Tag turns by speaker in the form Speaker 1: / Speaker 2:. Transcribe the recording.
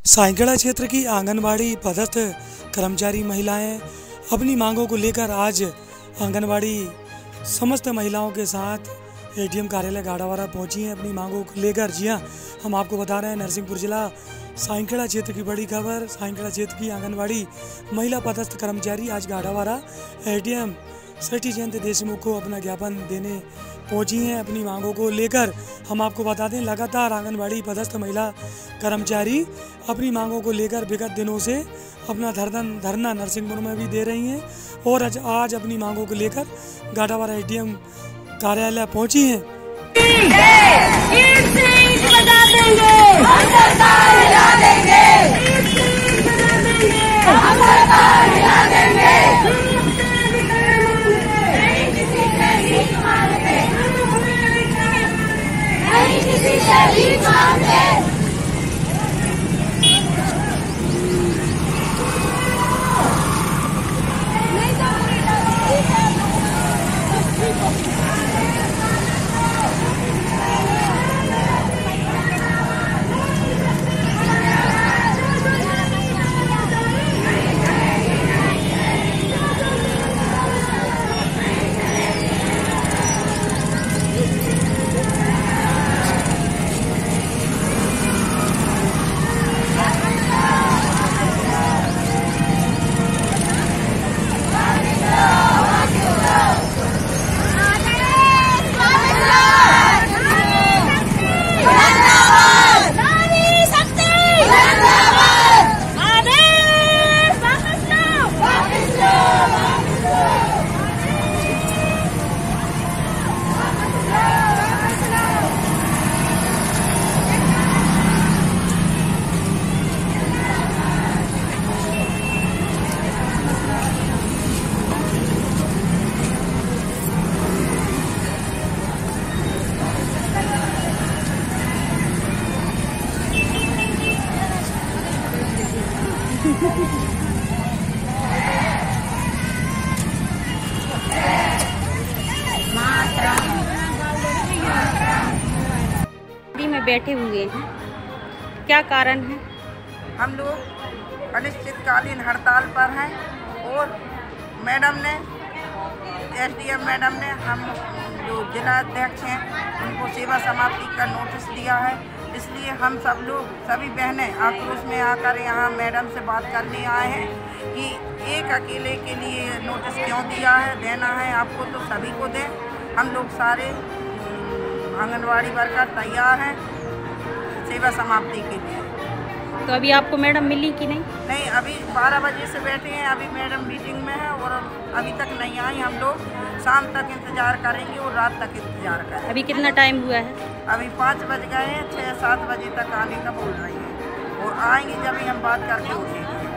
Speaker 1: सायगढ़ क्षेत्र की आंगनबाड़ी पदस्थ कर्मचारी महिलाएं अपनी मांगों को लेकर आज आंगनबाड़ी समस्त महिलाओं के साथ एडीएम कार्यालय गाड़ावारा पहुंची हैं अपनी मांगों को लेकर। जी हां, हम आपको बता रहे हैं नरसिंहपुर जिला सायगढ़ क्षेत्र की बड़ी खबर। सायगढ़ क्षेत्र की आंगनबाड़ी महिला पदस्थ कर्मचारी आज गाड़ावारा एडीएम सटी जयंत देशमुख को अपना ज्ञापन देने पहुंची हैं अपनी मांगों को लेकर। हम आपको बता दें, लगातार आंगनबाड़ी पदस्थ महिला कर्मचारी अपनी मांगों को लेकर विगत दिनों से अपना धरना नरसिंहपुर में भी दे रही हैं और आज अपनी मांगों को लेकर गाड़ावारा एडीएम कार्यालय पहुंची हैं।
Speaker 2: में बैठे हुए हैं, क्या कारण है?
Speaker 3: हम लोग अनिश्चितकालीन हड़ताल पर हैं और मैडम ने एसडीएम मैडम ने हम जो जिला अध्यक्ष हैं उनको सेवा समाप्ति का नोटिस दिया है। इसलिए हम सब लोग सभी बहनें आक्रोश में आकर यहाँ मैडम से बात करने आए हैं कि एक अकेले के लिए नोटिस क्यों दिया है, देना है आपको तो सभी को दें। हम लोग सारे आंगनवाड़ी वर्कर तैयार हैं सेवा समाप्ति के लिए।
Speaker 2: तो अभी आपको मैडम मिली कि नहीं?
Speaker 3: नहीं, अभी 12 बजे से बैठे हैं, अभी मैडम मीटिंग में है और अभी तक नहीं आई। हम लोग शाम तक इंतज़ार करेंगे और रात तक इंतज़ार करेंगे।
Speaker 2: अभी कितना टाइम हुआ है?
Speaker 3: अभी 5 बज गए हैं, 6-7 बजे तक आने का बोल रही हैं और आएंगे जब ही हम बात करके उठेंगे।